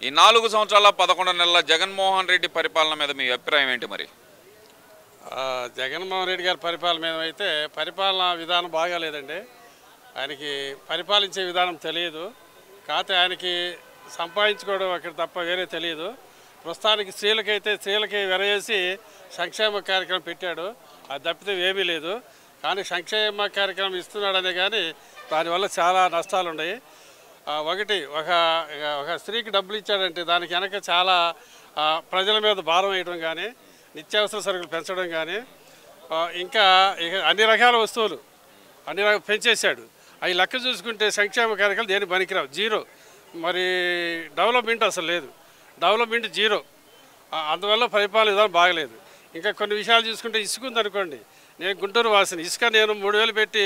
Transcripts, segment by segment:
ఈ 4 సంవత్సరాల 11 నెలల జగన్మోహన్ రెడ్డి పరిపాలన మీద మీ అభిప్రాయం ఏంటి మరి? జగన్మోహన్ రెడ్డి గారి పరిపాలన మీద అయితే పరిపాలన విధానం బాగాలేదండి. ఆయనకి పరిపాలించే విధానం తెలియదు. కాకపోతే ఆయనకి సంపాదించుకోవడం అక్కడ తప్ప వేరే తెలియదు. ప్రస్తుతానికి స్త్రీలకి వెరవేసి సంక్షేమ కార్యక్రమం పెట్టాడు. అది తప్పితే ఏమీ లేదు. కానీ సంక్షేమ కార్యక్రమం ఇస్తున్నాడనే కానీ దానివల్ల చాలా నష్టాలు ఉన్నాయి. ఒకటి ఒక స్త్రీకి డబ్బులు ఇచ్చాడంటే దానికి వెనక చాలా ప్రజల మీద భారం వేయడం కానీ, నిత్యావసర సరుకులు పెంచడం కానీ, ఇంకా అన్ని రకాల వస్తువులు పెంచేశాడు. అవి లెక్క చూసుకుంటే సంక్షేమ కార్యక్రమాలు దేని పనికిరావు, జీరో. మరి డెవలప్మెంట్ అసలు లేదు, డెవలప్మెంట్ జీరో. అందువల్ల పరిపాలన విధానం బాగలేదు. ఇంకా కొన్ని విషయాలు చూసుకుంటే ఇసుక ఉందనుకోండి. నేను గుంటూరు వాసిని. ఇసుక నేను 3,000 పెట్టి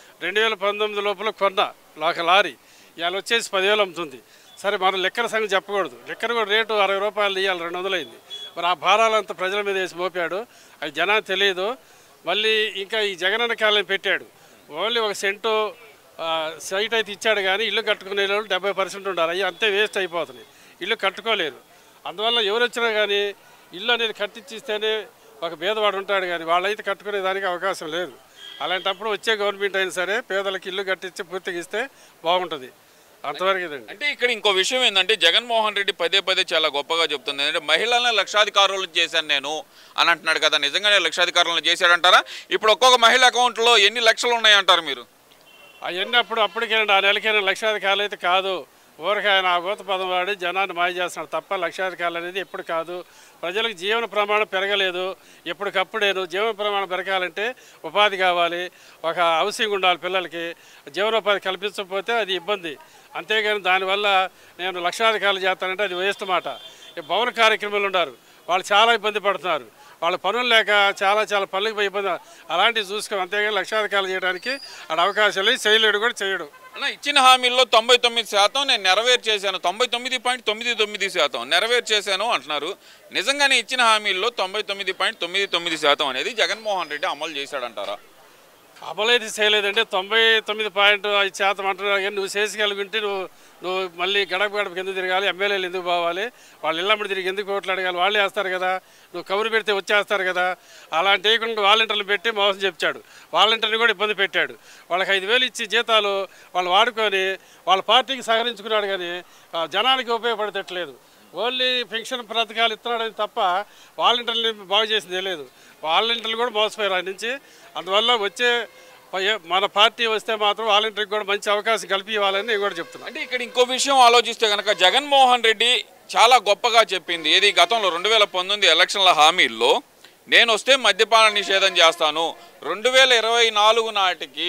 2019 లోపల కొన్నా ఒక లారీ. ఇవాళ వచ్చేసి 10,000 అమ్ముతుంది. సరే, మనం లెక్కల సంగతి చెప్పకూడదు. లెక్కన కూడా రేటు 60 రూపాయలు ఇవ్వాలి, 200 అయింది. మరి ఆ భారాలంతా ప్రజల మీద వేసి మోపాడు. అది జనానికి తెలియదు. మళ్ళీ ఇంకా ఈ జగనన్న కాలనీ పెట్టాడు. ఓన్లీ 1 సెంటు సైట్ అయితే ఇచ్చాడు కానీ ఇల్లు కట్టుకునే వాళ్ళు 70% ఉండాలి. అవి అంతే వేస్ట్ అయిపోతున్నాయి. ఇల్లు కట్టుకోలేరు. అందువల్ల ఎవరు వచ్చినా కానీ ఇల్లు అనేది కట్టించిస్తేనే ఒక పేదవాడు ఉంటాడు, కానీ వాళ్ళైతే కట్టుకునే దానికి అవకాశం లేదు. అలాంటప్పుడు వచ్చే గవర్నమెంట్ అయినా సరే పేదలకు ఇల్లు కట్టించి పూర్తిగా ఇస్తే బాగుంటుంది. అంతవరకు ఇదండి. అంటే ఇక్కడ ఇంకో విషయం ఏంటంటే జగన్మోహన్ రెడ్డి పదే చాలా గొప్పగా చెప్తుంది. అంటే మహిళలను లక్షాధికారులను చేశాను నేను అని అంటున్నాడు కదా. నిజంగానే లక్షాధికారులను చేశాడంటారా? ఇప్పుడు ఒక్కొక్క మహిళ అకౌంట్లో ఎన్ని లక్షలు ఉన్నాయంటారు మీరు? అవన్నీ అప్పటికైనా ఆ నెలకైనా లక్షాధికారులు అయితే కాదు. ఊరికి ఆయన ఆ ఊత పదం వాడి జనాన్ని మాయ చేస్తున్నాడు తప్ప లక్షాధికారులు అనేది ఎప్పుడు కాదు. ప్రజలకు జీవన ప్రమాణం పెరగలేదు. ఎప్పటికప్పుడేను జీవన ప్రమాణం పెరగాలంటే ఉపాధి కావాలి, ఒక హౌసింగ్ ఉండాలి. పిల్లలకి జీవనోపాధి కల్పించకపోతే అది ఇబ్బంది. అంతేగాని దానివల్ల నేను లక్షాధికారులు చేస్తానంటే అది వేస్ట్ మాట. భవన కార్యక్రమాలు ఉన్నారు, వాళ్ళు చాలా ఇబ్బంది పడుతున్నారు. వాళ్ళ పనులు లేక చాలా పనులకు ఇబ్బంది. అలాంటివి చూసుకో. అంతేగాని లక్షాధికారులు చేయడానికి అక్కడ అవకాశం లేదు. చేయలేడు కూడా చేయడు. అన్న, ఇచ్చిన హామీల్లో 99% నేను నెరవేర్చేశాను, 99.99% నెరవేర్చేశాను అంటున్నారు. నిజంగానే ఇచ్చిన హామీల్లో 99.99% అనేది జగన్మోహన్ రెడ్డి అమలు చేశాడంటారా? అమలైతే చేయలేదంటే 99.5% అంటున్నారు. కానీ నువ్వు చేసిగలిగింటే నువ్వు మళ్ళీ గడపకి ఎందుకు తిరగాలి, ఎమ్మెల్యేలు ఎందుకు పోవాలి, వాళ్ళు ఇళ్ళమ్మడి తిరిగి ఎందుకు ఓట్లు అడగాలి, వాళ్ళే వేస్తారు కదా. నువ్వు కబురు పెడితే వచ్చేస్తారు కదా. అలాంటి వేయకుండా వాలంటీర్లు పెట్టి మోసం చెప్తాడు. వాలంటీర్ని కూడా ఇబ్బంది పెట్టాడు. వాళ్ళకి 5,000 ఇచ్చి జీతాలు వాళ్ళు వాడుకొని వాళ్ళ పార్టీకి సహకరించుకున్నాడు, కానీ జనానికి ఉపయోగపడేటట్లేదు. ఓన్లీ పెన్షన్ పథకాలు ఇస్తున్నాడని తప్ప వాలంటీర్లు బాగు చేసింది లేదు. వాలంటీర్లు కూడా మోసపోయారు ఆయన నుంచి. అందువల్ల వచ్చే మన పార్టీ వస్తే మాత్రం వాలంటీర్కి కూడా మంచి అవకాశం కల్పించాలని నేను కూడా చెప్తున్నాను. అంటే ఇక్కడ ఇంకో విషయం ఆలోచిస్తే కనుక జగన్మోహన్ రెడ్డి చాలా గొప్పగా చెప్పింది ఏది, గతంలో 2019 ఎలక్షన్ల హామీల్లో నేను వస్తే మద్యపాన నిషేధం చేస్తాను, 2024 నాటికి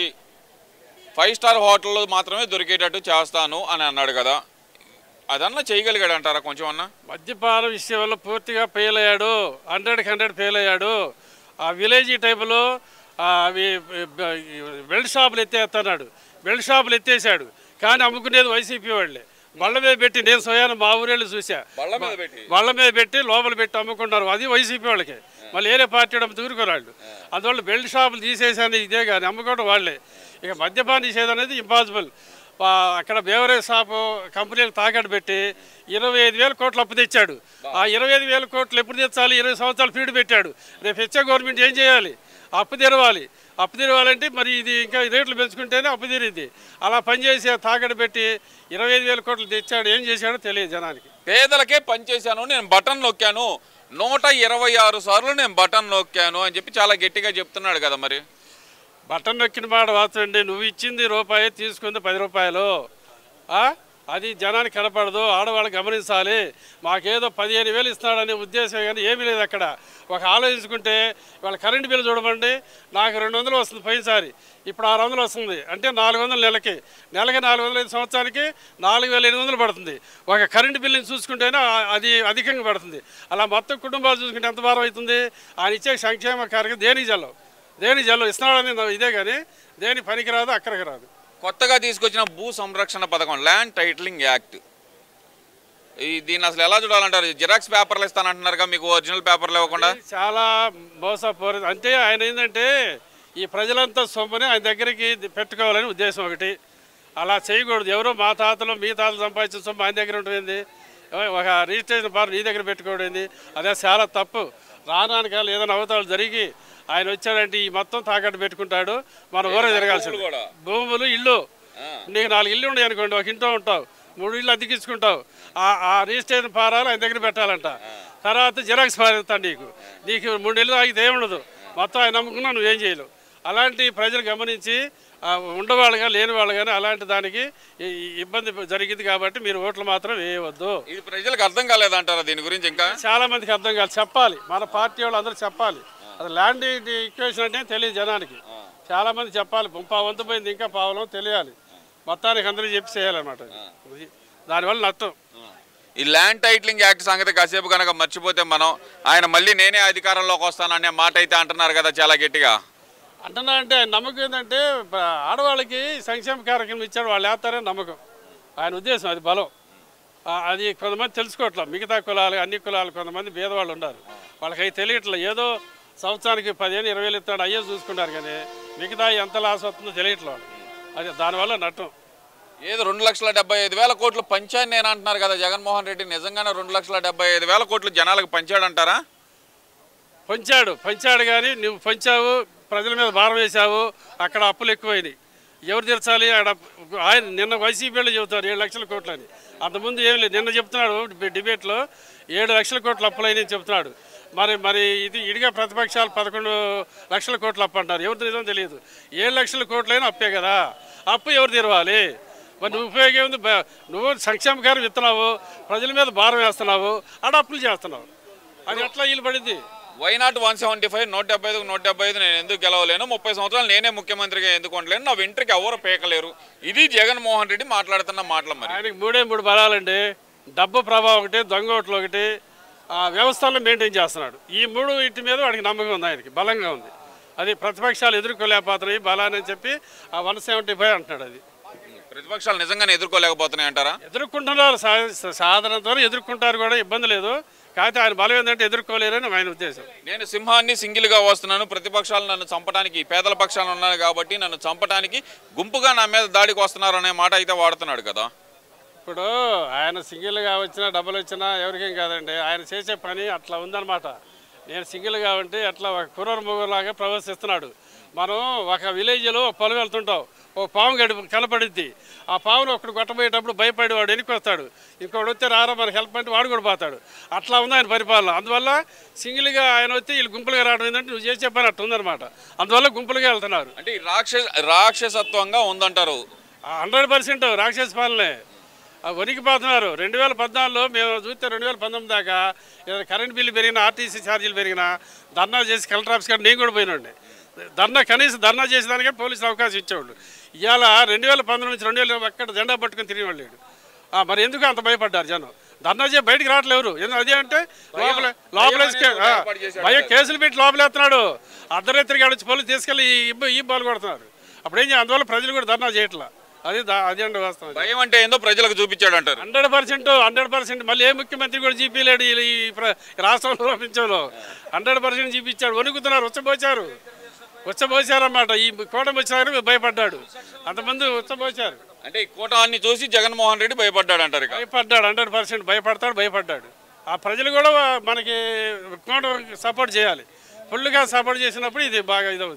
5 స్టార్ హోటల్లో మాత్రమే దొరికేటట్టు చేస్తాను అని అన్నాడు కదా. అదన్నా చేయగలిగాడు అంటారా? కొంచెం అన్న మద్యపాన విషయంలో పూర్తిగా ఫెయిల్ అయ్యాడు. 100కి 100 ఫెయిల్ అయ్యాడు. ఆ విలేజీ టైపులో అవి బెల్ట్ షాపులు ఎత్తేస్తున్నాడు. బెల్ట్ షాపులు ఎత్తేసాడు, కానీ అమ్ముకునేది వైసీపీ వాళ్ళే. బళ్ళ మీద పెట్టి నేను స్వయాన మా ఊరేళ్ళు చూసా. బళ్ళ మీద పెట్టి లోపల పెట్టి అమ్ముకుంటారు. అది వైసీపీ వాళ్ళకే. మళ్ళీ వేరే పార్టీ తూరుకోరాళ్ళు. అందువల్ల బెల్ట్ షాపులు తీసేసాను ఇదే, కానీ అమ్ముకోవడం వాళ్ళే. ఇక మద్యపాన నిషేధం అనేది ఇంపాసిబుల్. అక్కడ బేవరేజ్ షాపు కంపెనీలు తాకట్టు పెట్టి 25,000 కోట్లు అప్పు తెచ్చాడు. ఆ 25,000 కోట్లు ఎప్పుడు తెచ్చాలి? 20 సంవత్సరాలు ఫీడ్ పెట్టాడు. రేపు వచ్చే గవర్నమెంట్ ఏం చేయాలి? అప్పు తెరవాలి. అప్పు తెరవాలంటే మరి ఇది ఇంకా రేట్లు పెంచుకుంటేనే అప్పు తీరింది. అలా పనిచేసి తాకట్టు పెట్టి 25,000 కోట్లు తెచ్చాడు. ఏం చేశాడో తెలియదు జనానికి. పేదలకే పనిచేశాను, నేను బటన్ నొక్కాను, 126 సార్లు నేను బటన్ నొక్కాను అని చెప్పి చాలా గట్టిగా చెప్తున్నాడు కదా. మరి బటన్ నొక్కిన మాట వాస్తవండి. నువ్వు ఇచ్చింది రూపాయి, తీసుకుంది 10 రూపాయలు. అది జనానికి కనపడదు. ఆడవాళ్ళు గమనించాలి. మాకేదో 15,000 ఇస్తున్నాడనే ఉద్దేశం కానీ ఏమీ లేదు అక్కడ. ఒక ఆలోచించుకుంటే వాళ్ళ కరెంటు బిల్లు చూడమండి. నాకు 200 వస్తుంది పోయినసారి, ఇప్పుడు 600 వస్తుంది. అంటే 400 నెలకి 400, సంవత్సరానికి 4,800 పడుతుంది. ఒక కరెంటు బిల్లుని చూసుకుంటేనే అది అధికంగా పడుతుంది. అలా మొత్తం కుటుంబాలు చూసుకుంటే ఎంత భారం అవుతుంది? ఆయన ఇచ్చే సంక్షేమ కార్యక్రమం దేని జల్లు ఇస్తున్నాడని ఇదే, కానీ దేని పనికి రాదు, అక్కడికి రాదు. కొత్తగా తీసుకొచ్చిన భూ సంరక్షణ పథకం, ల్యాండ్ టైటిలింగ్ యాక్ట్, దీన్ని అసలు ఎలా చూడాలంటారు? జిరాక్స్ పేపర్లు ఇస్తానంటున్నారుగా, మీకు ఒరిజినల్ పేపర్లు ఇవ్వకుండా. చాలా మోసపోరు. అంటే ఆయన ఏంటంటే ఈ ప్రజలంతా సొమ్ముని ఆయన దగ్గరికి పెట్టుకోవాలని ఉద్దేశం ఒకటి. అలా చేయకూడదు. ఎవరో మా తాతలు మీ తాతలు సంపాదించిన సొమ్ము ఆయన దగ్గర ఉంటుంది. ఒక రిజిస్ట్రేషన్ ఫారం నీ దగ్గర పెట్టుకోవడం అదే చాలా తప్పు. రానానికాలు ఏదైనా అవతాలు జరిగి ఆయన వచ్చాడంటే ఈ మొత్తం తాకట్టు పెట్టుకుంటాడు, మన ఊరే తిరగాల్సింది. భూములు, ఇల్లు, నీకు 4 ఇల్లు ఉన్నాయి అనుకోండి, ఒక ఇంట్లో ఉంటావు, 3 ఇళ్ళు అద్దెకించుకుంటావు, ఆ రిజిస్ట్రేషన్ ఫారాలు ఆయన దగ్గర పెట్టాలంట. తర్వాత జిరాక్స్ పారేస్తాను నీకు 3 నెలలు ఆగితే ఏముండదు, మొత్తం ఆయన నమ్ముకున్నా నువ్వేం చేయలేవు. అలాంటి ప్రజలు గమనించి ఉండేవాళ్ళు కానీ లేని వాళ్ళు కానీ అలాంటి దానికి ఇబ్బంది జరిగింది కాబట్టి మీరు ఓట్లు మాత్రం వేయవద్దు. ఇది ప్రజలకు అర్థం కాలేదంటారా దీని గురించి? ఇంకా చాలా మందికి అర్థం కాదు, చెప్పాలి, మన పార్టీ వాళ్ళు అందరూ చెప్పాలి. అది ల్యాండ్ ఈక్వేషన్ అంటే తెలియదు జనానికి, చాలా మంది చెప్పాలి. వంతు పోయింది, ఇంకా పావులం తెలియాలి, మొత్తానికి అందరూ చెప్పి చేయాలన్నమాట. దానివల్ల నష్టం. ఈ ల్యాండ్ టైటిలింగ్ యాక్ట్ సంగతి కాసేపు కనుక మర్చిపోతే మనం, ఆయన మళ్ళీ నేనే అధికారంలోకి వస్తాననే మాట అయితే అంటున్నారు కదా చాలా గట్టిగా. అంటున్నా అంటే ఆయన నమ్మకం ఏంటంటే ఆడవాళ్ళకి సంక్షేమ కార్యక్రమం ఇచ్చాడు, వాళ్ళు వేస్తారని నమ్మకం ఆయన ఉద్దేశం, అది బలం. అది కొంతమంది తెలుసుకోవట్లే, మిగతా కులాలు అన్ని కులాలు కొంతమంది పేదవాళ్ళు ఉన్నారు, వాళ్ళకి అవి తెలియట్లేదు. ఏదో సంవత్సరానికి 10,000 20,000 ఇస్తాడు, అయ్యే చూసుకుంటారు కానీ మిగతా ఎంత లాస్ వస్తుందో తెలియట్లేదు వాళ్ళకి. అది దానివల్ల నష్టం. ఏదో 2,75,000 కోట్లు పంచాను నేను అంటున్నారు కదా జగన్మోహన్ రెడ్డి, నిజంగానే 2,75,000 కోట్లు జనాలకు పంచాడంటారా? పంచాడు కానీ నువ్వు పంచావు, ప్రజల మీద భారం వేసావు, అక్కడ అప్పులు ఎక్కువైనాయి, ఎవరు తీర్చాలి? అక్కడ ఆయన నిన్న వైసీపీలో చెబుతారు 7 లక్షల కోట్లు అని, అంతకుముందు ఏం లేదు. నిన్న చెప్తున్నాడు డిబేట్లో 7 లక్షల కోట్లు అప్పులైనని చెప్తున్నాడు. మరి ఇది ఇడిగా ప్రతిపక్షాలు 11 లక్షల కోట్లు అప్పు అంటారు, ఎవరు తీరదో తెలియదు. 7 లక్షల కోట్లైనా అప్పే కదా, అప్పు ఎవరు తీరవాలి? మరి నువ్వు ఉపయోగం ఉంది, నువ్వు సంక్షేమ కార్యం ఇస్తున్నావు, ప్రజల మీద భారం వేస్తున్నావు, ఆడ అప్పులు చేస్తున్నావు, అది ఎట్లా వీలు పడింది? వైనాట్ 175 175 నేను ఎందుకు గెలవలేను, 30 సంవత్సరాలు నేనే ముఖ్యమంత్రిగా ఎందుకు ఉండలేను, నా వెంట్రుకి ఎవరు పేకలేరు, ఇది జగన్మోహన్ రెడ్డి మాట్లాడుతున్న మాటలు. మరి ఆయనకి 3 బలాలండి, డబ్బు ప్రభావం ఒకటి, దొంగ ఓట్లు ఒకటి, వ్యవస్థలను మెయింటైన్ చేస్తున్నాడు. ఈ 3 ఇంటి మీద వాడికి నమ్మకం ఉంది, ఆయనకి బలంగా ఉంది. అది ప్రతిపక్షాలు ఎదుర్కోలేకపోతున్నాయి బలాన్ని చెప్పి 175 అంటున్నాడు. అది ప్రతిపక్షాలు నిజంగానే ఎదుర్కోలేకపోతున్నాయి అంటారా? ఎదుర్కొంటున్నారు, సాధారణంతో ఎదుర్కొంటారు కూడా, ఇబ్బంది లేదు. కాకపోతే ఆయన బలం ఏంటంటే ఎదుర్కోలేరని ఆయన ఉద్దేశం. నేను సింహాన్ని సింగిల్గా వస్తున్నాను, ప్రతిపక్షాలు నన్ను చంపడానికి, పేదల పక్షాలు ఉన్నాను కాబట్టి నన్ను చంపడానికి గుంపుగా నా మీద దాడికి వస్తున్నారు అనే మాట అయితే వాడుతున్నాడు కదా. ఇప్పుడు ఆయన సింగిల్గా వచ్చినా డబ్బులు వచ్చినా ఎవరికేం కాదండి, ఆయన చేసే పని అట్లా ఉందన్నమాట. నేను సింగిల్గా ఉంటే అట్లా ఒక కుర్ర మొగలాగా ప్రవర్తిస్తున్నాడు. మనం ఒక విలేజ్లో పొలం వెళ్తుంటాం, ఓ పాము కనపడిద్ది, ఆ పావును ఒకటి కొట్టబోయేటప్పుడు భయపడి వాడు వెనక్కి వస్తాడు, ఇంకోటి వస్తే రారా మనకి హెల్ప్ అంటే వాడు కూడా పోతాడు. అట్లా ఉంది ఆయన పరిపాలన. అందువల్ల సింగిల్గా ఆయన వస్తే వీళ్ళు గుంపులుగా రావడం ఏంటంటే నువ్వు చేసే పని అట్లా ఉందన్నమాట, అందువల్ల గుంపులుగా వెళ్తున్నారు. అంటే రాక్షసత్వంగా ఉందంటారు. 100% రాక్షస పాలనే వణికిపోతున్నారు. 2014లో మేము చూస్తే 2019 దాకా కరెంట్ బిల్లు పెరిగినా, ఆర్టీసీ ఛార్జీలు పెరిగినా ధర్నా చేసి కలెక్టర్ ఆఫీస్ కాడ నేను కూడా పోయినండి. కనీసం ధర్నా చేసేదానికే పోలీసులు అవకాశం ఇచ్చేవాళ్ళు. ఇవాళ 2019 నుంచి 2000 అక్కడ జెండా పట్టుకుని తిరిగేవాళ్ళు. మరి ఎందుకు అంత భయపడ్డారు జనం? ధర్నా చేసి బయటికి రావట్లేరు. అదేంటే భయం కేసులు పెట్టి లోపలేస్తున్నాడు. అర్ధరాత్రికి ఆడొచ్చి పోలీసు తీసుకెళ్ళి ఈ బాల్ కొడుతున్నారు. అప్పుడేం చేయాలి? అందువల్ల ప్రజలు కూడా ధర్నా చేయట్లా. అది అండి వాస్తవం. భయం అంటే ఏందో ప్రజలకు చూపించాడు అంటారు. 100% మళ్ళీ ఏ ముఖ్యమంత్రి కూడా చూపించలేడు ఈ రాష్ట్రంలో, ప్రపంచంలో 100% చూపించాడు. వణుకుతున్నారు, ఉచ్చబోసారన్నమాట. ఈ కూటమి వచ్చారని భయపడ్డాడు, అంతమంది ఉచ్చబోసారు. అంటే ఈ కూటమిని చూసి జగన్మోహన్ రెడ్డి భయపడ్డాడు అంటారు. భయపడ్డాడు, 100% భయపడ్డాడు. ఆ ప్రజలు కూడా మనకి కూటమి సపోర్ట్ చేయాలి. ఫుల్గా సపోర్ట్ చేసినప్పుడు ఇది బాగా ఇదవుతుంది.